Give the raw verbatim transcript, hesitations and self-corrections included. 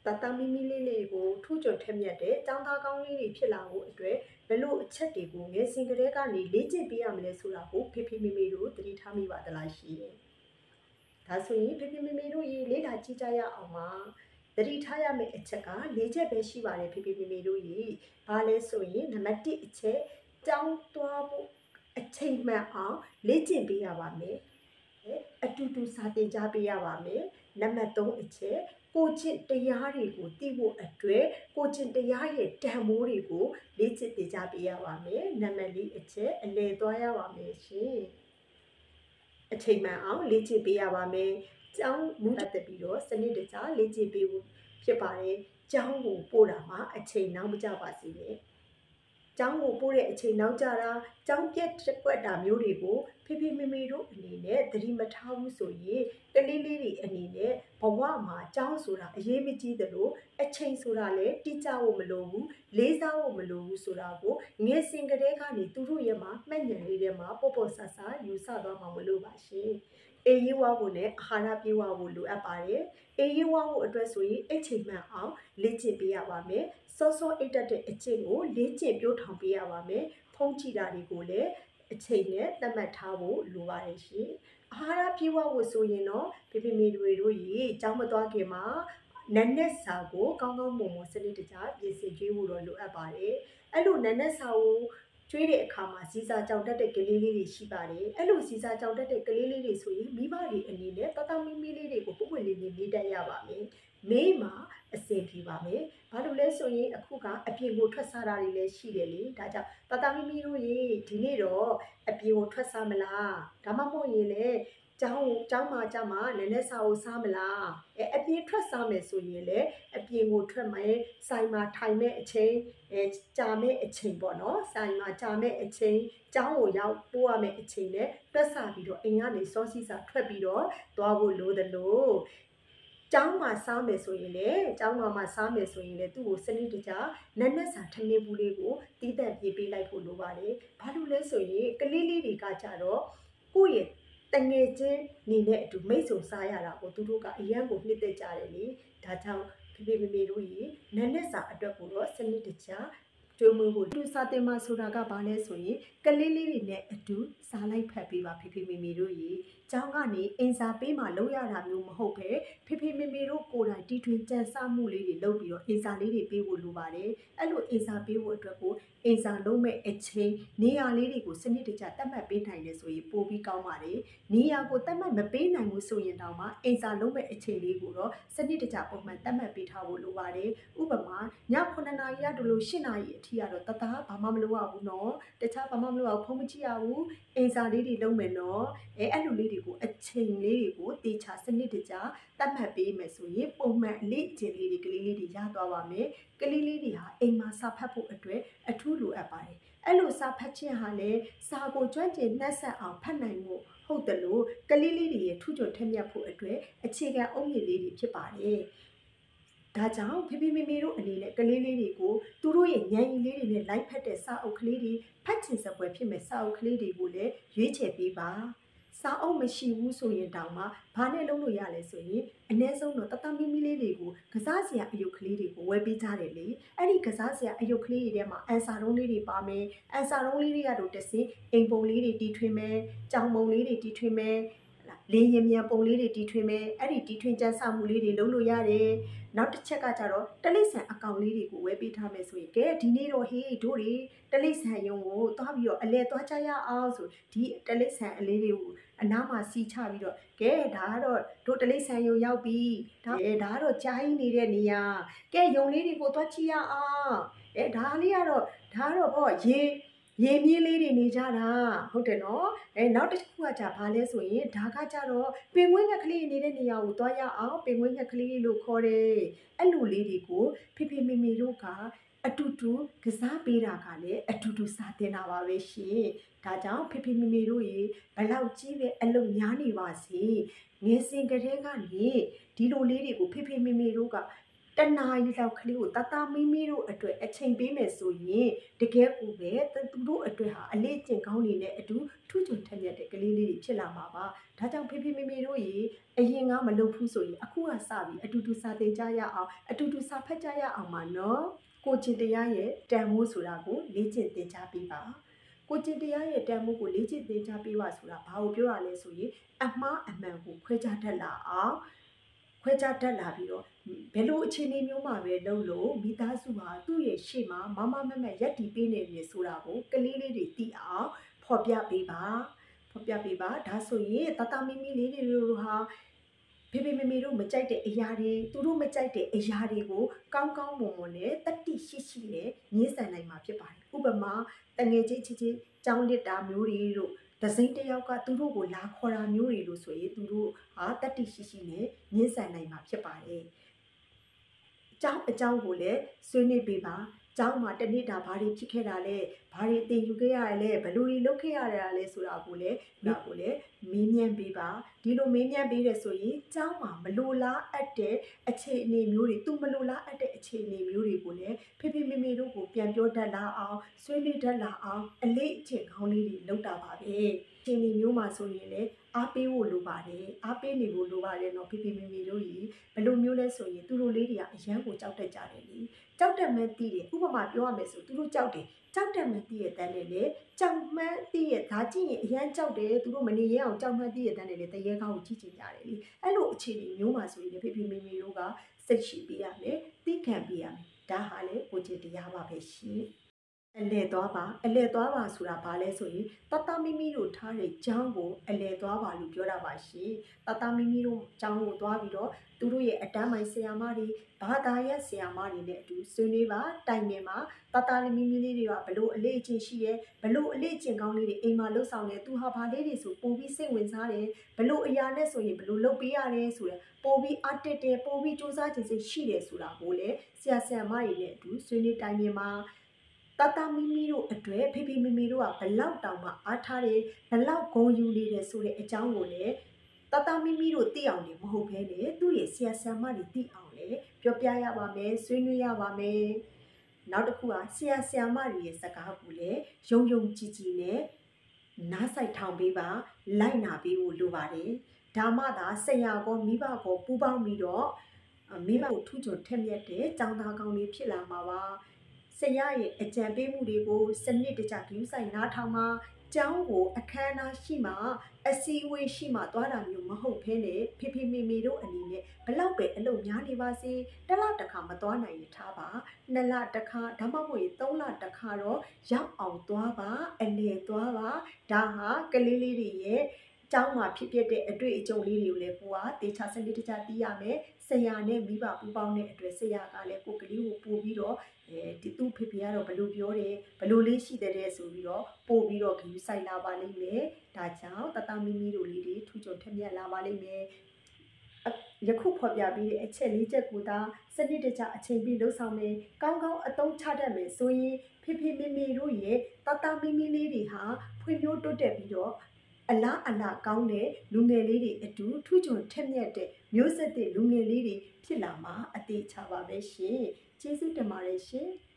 တတမီမီလေးလေးကိုထူးချွန်ထက်မြက်တဲ့ចောင်းသားကောင်းလေးတွေဖြစ်လာဖို့အတွက်ဘယ်လိုအချက်တွေကိုငယ်စဉ်ကတည်းကနေလေ့ကျင့်ပေးရမလဲဆိုတာကိုဖေဖေမေမေတို့သတိထားမိပါသလားရှင်။ဒါဆိုရင်ဖေဖေမေမေတို့ရေလေ့လာကြည့်ကြရအောင်ပါ။သတိထားရမယ့်အချက်က၄ချက်ပဲရှိပါတယ်ဖေဖေမေမေတို့ရေ။ဘာလဲဆိုရင်နံပါတ်တစ်အချက်ကျောင်းသွားဖို့အချိန်မှန်အောင်လေ့ကျင့်ပေးရပါမယ်။အတူတူစာသင်ကြားပေးရပါမယ်။နံပါတ်သုံးအချက်ကိုကျင့်တရားတွေကိုသိဖို့အတွက်ကိုကျင့်တရားရဲ့တန်ဖိုးတွေကိုလေ့ကျင့်သင်ကြားပေးရပါမယ်။နံပါတ်လေးအချက်အလယ်သွားရပါမယ်ရှင်။အချိန်မှန်အောင်လေ့ကျင့်ပေးရပါမယ်။ကျောင်းမူတက်ပြီးတော့စနစ်တကျလေ့ကျင့်ပေးဖို့ဖြစ်ပါတယ်။ကျောင်းကိုပို့တာမှာအချိန်နောက်မကျပါစေနဲ့။ကျောင်းကိုပို့တဲ့အချိန်နောက်ကျတာကျောင်းပြက်ကွက်တာမျိုးတွေကိုဖေဖေမေမေတို့အနေနဲ့သတိမထားဘူးဆိုရင်ကလေးလေးတွေအနေနဲ့ဘဝမှာကျောင်းဆိုတာအရေးမကြီးသလိုအချိန်ဆိုတာလည်းတိကျဖို့မလိုဘူးလေးစားဖို့မလိုဘူးဆိုတာကိုငယ်စဉ်ကတည်းကနေသူတို့ရဲ့မှာမှတ်ဉာဏ်လေးထဲမှာပေါ့ပေါ့ဆဆယူဆသွားမှာမလို့ပါရှင်အေးရေးဝဖို့နဲ့အာဟာရပြေဝဖို့လိုအပ်ပါတယ်အေးရေးဝဖို့အတွက်ဆိုရင်အချိန်မှန်အောင်လေ့ကျင့်ပေးရပါမယ်စောစောအိတ်တက်တဲ့အကျင့်ကိုလေ့ကျင့်ပြိုးထောင်ပေးရပါမယ်ဖုံးကြည့်တာတွေကိုလည်းအချိန်နဲ့သတ်မှတ်ထားဖို့လိုပါတယ်ရှင်အာဟာရပြေဝဖို့ဆိုရင်တော့ဖေဖေမေတွေတို့ရေကျောင်းမသွားခင်မှာနက်နက်စာကိုကောင်းကောင်းမွန်မွန်စနစ်တကျပြင်ဆင်ကျွေးဖို့တော့လိုအပ်ပါတယ်အဲ့လိုနက်နက်စာကိုကျွေးတဲ့အခါမှာစီစာကြောင်တက်တဲ့ကလေးလေးတွေရှိပါတယ်အဲ့လိုစီစာကြောင်တက်တဲ့ကလေးလေးတွေဆိုရင်မိဘတွေအနေနဲ့တတမီမီလေးတွေကိုပုံပွင့်လေးလေးနေတတ်ရပါမယ်မေးမှာအဆင်ပြေပါမယ်ဘာလို့လဲဆိုရင်အခုကအပြင်ကိုထွက်စားတာတွေလည်းရှိတယ်လေဒါကြောင့်တတမီမီတို့ရေဒီနေ့တော့အပြင်ကိုထွက်စားမလားဒါမှမဟုတ်ရင်လည်းကျောင်းကျောင်းမှာကြမှာနည်းနည်းစာကိုစားမလားအဲအပြင်ထွက်စားမယ်ဆိုရင်လည်းအပြင်ကိုထွက်မယ်ဆိုင်မှာထိုင်မဲ့အချိန်အဲကြာမဲ့အချိန်ပေါ့နော်ဆိုင်မှာကြာမဲ့အချိန်ကျောင်းကိုရောက်ပို့ရမယ့်အချိန်နဲ့တွက်ဆပြီးတော့အိမ်ကနေစောစီစာထွက်ပြီးတော့သွားဖို့လိုတယ်လို့ကျောင်းမှာစားမယ်ဆိုရင်လည်းကျောင်းမှာစားမယ်ဆိုရင်လည်းသူ့ကိုစနစ်တကျနက်နက်စာထမင်းဘူးလေးကိုတီးတန့်ပြေးပေးလိုက်ဖို့လိုပါတယ်ဘာလို့လဲဆိုရင်ကလေးလေးတွေကကြတော့ကိုယ့်ရဲ့တငယ်ချင်းနေနဲ့အတူမိတ်ဆုံစားရတာကိုသူတို့ကအရန်ကိုနှစ်သက်ကြတယ်လေဒါကြောင့်ဖေဖေမေမေတို့ရေနက်နက်စာအတွက်ကိုတော့စနစ်တကျကျိုးမွေးဖို့လူစားတင်မှာဆိုတာကဘာလဲဆိုရင်ကလေးလေးတွေနဲ့အတူစားလိုက်ဖက်ပေးပါဖေဖေမေမေတို့ရေကျောင်းကနေအင်စာပေးမှလုပ်ရတာမျိုးမဟုတ်ပဲဖေဖေမေမေတို့ကိုယ်တိုင်တီထွင်ကြံစမှုလေးတွေလုပ်ပြီးတော့အင်စာလေးတွေပေးဖို့လိုပါတယ်အဲ့လိုအင်စာပေးဖို့အတွက်ကိုအင်စာလုံးမဲ့အချိန်နေရာလေးတွေကိုစနစ်တကျသတ်မှတ်ပေးနိုင်တယ်ဆိုရင်ပိုပြီးကောင်းပါတယ်နေရာကိုသတ်မှတ်မပေးနိုင်ဘူးဆိုရင်တောင်မှအင်စာလုံးမဲ့အချိန်လေးကိုတော့စနစ်တကျပုံမှန်သတ်မှတ်ပေးထားဖို့လိုပါတယ်ဥပမာညခုနှစ်နာရီရတို့လို့၈နာရီအထိကတော့တသားဘာမှမလုပ်ရဘူးနော်တခြားဘာမှမလုပ်ရဘူးဖုန်းမကြည့်ရဘူးအင်စာလေးတွေလုံးမယ်နော်အဲအဲ့လိုလေးတွေကိုအချိန်လေးတွေကိုတေချာစနစ်တကျသတ်မှတ်ပေးမယ်ဆိုရင်ပုံမှန်အလေးအကျင့်လေးတွေကလေးလေးတွေရသွားပါမယ်ကလေးလေးတွေဟာအိမ်မှာစာဖတ်ဖို့အတွက်အထူးလိုအပ်ပါတယ်အဲ့လိုစာဖတ်ခြင်းဟာလည်းစာကိုကျွမ်းကျင်နှက်ဆက်အောင်ဖတ်နိုင်မှုဟုတ်တယ်လို့ကလေးလေးတွေရဲ့ထူးချွန်ထက်မြက်ဖို့အတွက်အခြေခံအုတ်မြစ်လေးတွေဖြစ်ပါတယ်ဒါကြောင့်ဖေဖေမေမေတို့အနေနဲ့ကလေးလေးတွေကိုသူတို့ရဲ့ဉာဏ်ရည်လေးတွေနဲ့လိုက်ဖက်တဲ့စာအုပ်ကလေးတွေဖတ်ချင်စပွဲဖြစ်မဲ့စာအုပ်ကလေးတွေကိုလည်းရွေးချယ်ပေးပါစာအုပ်မရှိဘူးဆိုရင်တောင်မှဘာနဲ့လုံးလို့ရလဲဆိုရင်အ ਨੇ ဆုံးတော့တတမီမီလေးတွေကိုကစားစရာအယုတ်ကလေးတွေကိုဝယ်ပေးကြတယ်လေအဲ့ဒီကစားစရာအယုတ်ကလေးတွေထဲမှာအန်စာတုံးလေးတွေပါမယ်အန်စာတုံးလေးတွေကတော့တစင်အိမ်ပုံလေးတွေတီထွင်မယ်ကြောင်ပုံလေးတွေတီထွင်မယ်လေရင်မြန်ပုံလေးတွေတီထွင်မယ်အဲ့ဒီတီထွင်ကြမ်းစမှုလေးတွေလုံးလို့ရတယ်နောက်တစ်ချက်ကကြတော့တလိษံအကောင်လေးတွေကိုဝယ်ပေးထားမယ်ဆိုရင်ကဲဒီနေ့တော့ဟေးတို့တွေတလိษံယုံကိုသွားပြီးတော့အလဲသွားကြရအောင်ဆိုဒီတလိษံအလေးတွေကိုအနားမှာစီချပြီးတော့ကဲဒါကတော့တို့တလိษံယုံရောက်ပြီဒါအဲဒါကတော့ကြားကြီးနေတဲ့နေရာကဲယုံလေးတွေကိုသွားကြည့်ရအောင်အဲဒါလေးကတော့ဒါကတော့ဗောရေရေမြင်းလေးတွေနေကြတာဟုတ်တယ်နော်အဲနောက်တစ်ခုကကြာဘာလဲဆိုရင်ဒါကကြတော့ပင်ငွေးငှက်ကလေးနေတဲ့နေရာကိုသွားရအောင်ပင်ငွေးငှက်ကလေးလို့ခေါ်တယ်အဲ့လိုလေးတွေကိုဖေဖေမေမေတို့ကအတူတူကစားပေးတာကလည်းအတူတူစာတင်တာပါပဲရှင်ဒါကြောင့်ဖေဖေမေမေတို့ရေဘလောက်ကြီးပဲအလုပ်များနေပါစေငယ်စဉ်ကတည်းကနေဒီလိုလေးတွေကိုဖေဖေမေမေတို့ကတနာရီလောက်ကလေးကိုတတမိမိတို့အတွက်အချိန်ပေးမယ်ဆိုရင်တကယ်ကိုပဲသူတို့အတွက်ဟာအလေးကျင့်ကောင်းနေတဲ့အတူထူးချွန်ထက်မြက်တဲ့ကလေးလေးတွေဖြစ်လာမှာပါဒါကြောင့်ဖေဖေမေမေတို့ရေအရင်ကမလုပ်ဘူးဆိုရင်အခုကစပြီးအတူတူစာသင်ကြရအောင်အတူတူစာဖတ်ကြရအောင်ပါနော်ကိုချင်းတရားရဲ့တန်ဖိုးဆိုတာကိုလေ့ကျင့်သင်ကြားပေးပါကိုကျင်တရားရဲ့တန်ဖိုးကိုလေ့ကျင့်သင်ကြားပေးပါဆိုတာဘာကိုပြောရလဲဆိုရင်အမှားအမှန်ကိုခွဲခြားတတ်လာအောင်ခွဲခြားတတ်လာပြီးတော့ဘယ်လိုအခြေအနေမျိုးမှာပဲလုပ်လို့မိသားစုဟာသူ့ရဲ့ရှေ့မှာမမမမရက်တီပေးနေပြီဆိုတာကိုကလေးလေးတွေသိအောင်ဖော်ပြပေးပါဖော်ပြပေးပါဒါဆိုရင်တတမီမီလေးတွေတို့ဟာဖေဖေမေမေတို့မကြိုက်တဲ့အရာတွေသူတို့မကြိုက်တဲ့အရာတွေကိုကောင်းကောင်းမွန်မွန်နဲ့တတိရှိရှိနဲ့ညှင်းဆန်နိုင်မှာဖြစ်ပါတယ်ဥပမာတငယ်ချင်းချစ်ချင်းကြောင်းလစ်တာမျိုးတွေတို့ဒစိမ့်တယောက်ကသူတို့ကိုလာခေါ်တာမျိုးတွေလို့ဆိုရင်သူတို့ဟာတတိရှိရှိနဲ့ညှင်းဆန်နိုင်မှာဖြစ်ပါတယ်အကြောင်းအကြောင်းကိုလည်းဆွေးနွေးပေးပါကျောင်းမှာတနေ့တာဘာတွေဖြစ်ခဲ့တာလဲဘာတွေသင်ယူခဲ့ရတယ်လဲဘယ်လိုတွေလုပ်ခဲ့ရတာလဲဆိုတာကိုလည်းဒါကိုလည်းမေးမြန်းပေးပါဒီလိုမေးမြန်းပေးတယ်ဆိုရင်ကျောင်းမှာမလိုလားအပ်တဲ့အခြေအနေမျိုးတွေသူမလိုလားအပ်တဲ့အခြေအနေမျိုးတွေကိုလည်းဖေဖေမေမေတို့ကိုပြန်ပြောတတ်လာအောင်ဆွေးနွေးတတ်လာအောင်အလေးအကျင့်ကောင်းလေးတွေလုပ်တာပါပဲအခြေအနေမျိုးမှာဆိုရင်လည်းအားပေးဖို့လိုပါတယ်အားပေးနေဖို့လိုပါတယ်เนาะဖေဖေမေမေတို့ကြီးဘယ်လိုမျိုးလဲဆိုရင်သူတို့လေးတွေကအရန်ကိုကြောက်တတ်ကြတယ်လေကြောက်တတ်မှန်းသိတယ်ဥပမာပြောရမယ်ဆိုသူတို့ကြောက်တယ်ကြောက်တတ်မှန်းသိရတဲ့တန်းနဲ့လေကြောက်မှန်းသိရဒါကြည့်ရင်အရန်ကြောက်တယ်သူတို့မနေရအောင်ကြောက်မှန်းသိရတဲ့တန်းနဲ့လေတရေကောင်းကိုကြည့်ချင်ကြတယ်လေအဲ့လိုအခြေအနေမျိုးမှာဆိုရင်ဖေဖေမေမေတို့ကစိတ်ရှိပေးရမယ်သိခံပေးရမယ်ဒါဟာလေကိုကြည်တရားပါပဲရှင်အလဲသွားပါအလဲသွားပါဆိုတာဘာလဲဆိုရင်တတမိမိတို့ထားတဲ့ကျောင်းကိုအလဲသွားပါလို့ပြောတာပါရှင်တတမိမိတို့ကျောင်းကိုသွားပြီးတော့သူတို့ရဲ့အတန်းပိုင်းဆရာမတွေဘာသာရပ်ဆရာမတွေနဲ့အတူဆွေးနွေးပါတိုင်ပင်ပါတတမိမိလေးတွေကဘလို့အလေးအကျင့်ရှိရဲဘလို့အလေးအကျင့်ကောင်းလေးတွေအိမ်မှာလှုပ်ဆောင်နေသူဟာဘာလေးတွေဆိုပို့ပြီးစိတ်ဝင်စားတယ်ဘလို့အရာနဲ့ဆိုရင်ဘလို့လုပ်ပေးရတယ်ဆိုရယ်ပို့ပြီးအတက်တယ်ပို့ပြီးစူးစမ်းခြင်းစိတ်ရှိတယ်ဆိုတာကိုလည်းဆရာဆရာမတွေနဲ့အတူဆွေးနွေးတိုင်ပင်ပါတတမီမီတို့အတွက်ဖေဖေမေမေတို့ကဘလောက်တောင်မှအားထားတယ်ဘလောက်ဂုဏ်ယူနေတယ်ဆိုတဲ့အကြောင်းကိုလည်းတတမီမီတို့သိအောင်လည်းမဟုတ်ဘဲနဲ့သူ့ရဲ့ဆရာဆရာမတွေသိအောင်လည်းပြောပြရပါမယ်ဆွေးနွေးရပါမယ်နောက်တစ်ခုကဆရာဆရာမတွေရဲ့စကားကိုလည်းယုံယုံကြည်ကြည်နဲ့နားဆိုင်ထောင်ပေးပါလိုက်နာပေးဖို့လိုပါတယ်ဒါမှသာဆရာကောမိဘကောပူးပေါင်းပြီးတော့မိဘကိုထူးချွန်ထက်မြက်တဲ့ကျောင်းသားကောင်းလေးဖြစ်လာမှာပါဆရာရဲ့အကြံပေးမှုတွေကိုစနစ်တကျဂရုစိုက်နားထောင်မှာကျောင်းကိုအခမ်းအနားရှိမှအစည်းအဝေးရှိမှသွားတာမျိုးမဟုတ်ဘဲနဲ့ဖေဖေမေမေတို့အနေနဲ့ဘလောက်ပဲအလုပ်များနေပါစေတစ်လတစ်ခါမသွားနိုင်ရင်ထားပါနှစ်လတစ်ခါဒါမှမဟုတ်ရင်သုံးလတစ်ခါတော့ရောက်အောင်သွားပါအလဲသွားပါဒါဟာကလေးလေးတွေရဲ့ကျောင်းမှာဖြစ်ပျက်တဲ့အတွေ့အကြုံလေးတွေကိုလည်းကိုကတေချာစနစ်တကျသိရမယ်ဆရာနဲ့မိဘပူးပေါင်းတဲ့အတွက်ဆရာကလည်းကိုကလေးကိုပို့ပြီးတော့အဲဒီသူ့ဖေဖေကတော့ဘလို့ပြောတယ်ဘလို့လေးရှိတဲ့ဆိုပြီးတော့ပို့ပြီးတော့ဂရုစိုက်လာပါလိမ့်မယ်ဒါကြောင့်တတမီမီတို့လေးတွေထူးချွန်ထက်မြက်လာပါလိမ့်မယ်ယခုဖော်ပြပြီးတဲ့အချက်လေးချက်ကိုသာစနစ်တကျအချိန်ပြည့်လှုပ်ဆောင်မယ်ကောင်းကောင်းအသုံးချတတ်မယ်ဆိုရင်ဖေဖေမေမေတို့ရဲ့တတမီမီလေးတွေဟာဖွံ့ဖြိုးတိုးတက်ပြီးတော့အလားအလာကောင်းတဲ့လူငယ်လေးတွေအတူထူးချွန်ထက်မြက်တဲ့မျိုးဆက်တဲ့လူငယ်လေးတွေဖြစ်လာမှာအသေးချပါပဲရှင်ကျေးဇူးတင်ပါတယ်ရှင်